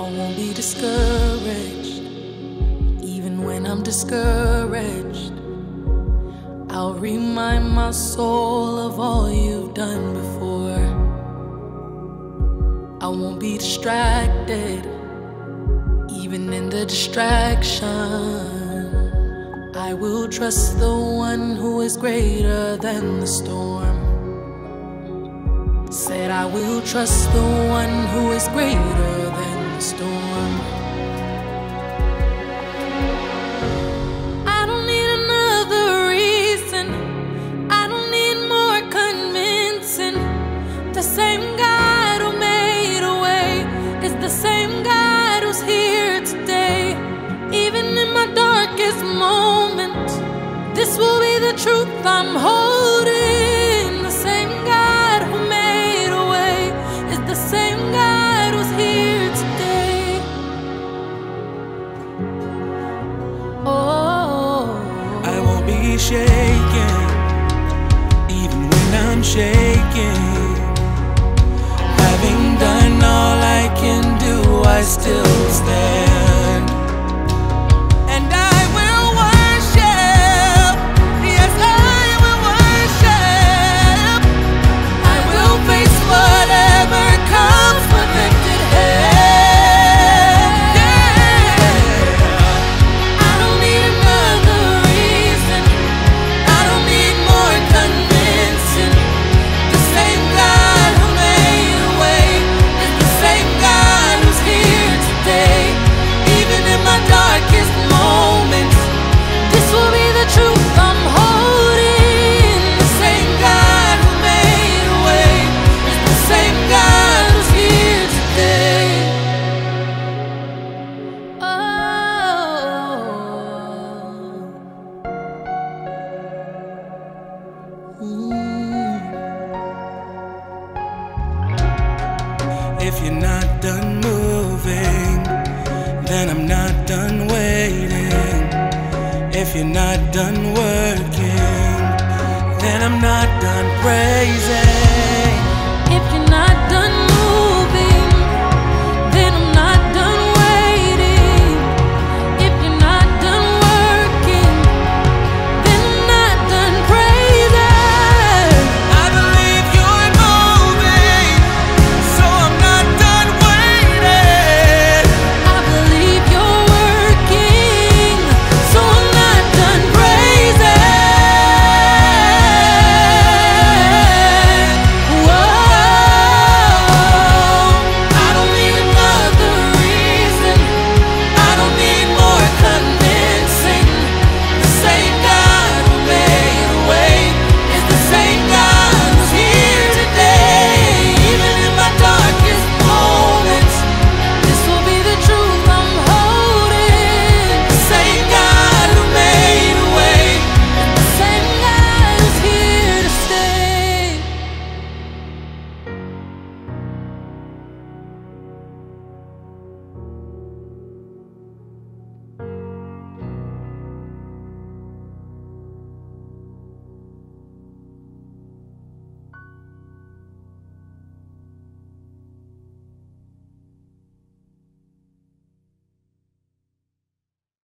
won't be discouraged, even when I'm discouraged. I'll remind my soul of all you've done before. I won't be distracted, even in the distraction. I will trust the one who is greater than the storm. Said I will trust the one who is greater than the storm. I don't need another reason, I don't need more convincing. The same God who made a way is the same God who's here today. Even in my darkest moment, this will be the truth I'm holding. The same God who made a way is the same God who's here today. Oh, I won't be shaken, even when I'm shaking. Having done all I can do, I still stand. And I will worship, yes, I will worship. I will face whatever comes with lifted head. Yeah. I don't need another reason, I don't need more convincing. the same God who made a way is the same God who's here today. Even in my darkest moments, this will be the truth I'm holding. The same God who made a way is the same God who's here today. If you're not done moving, then I'm not done waiting. If you're not done working, then I'm not done praising.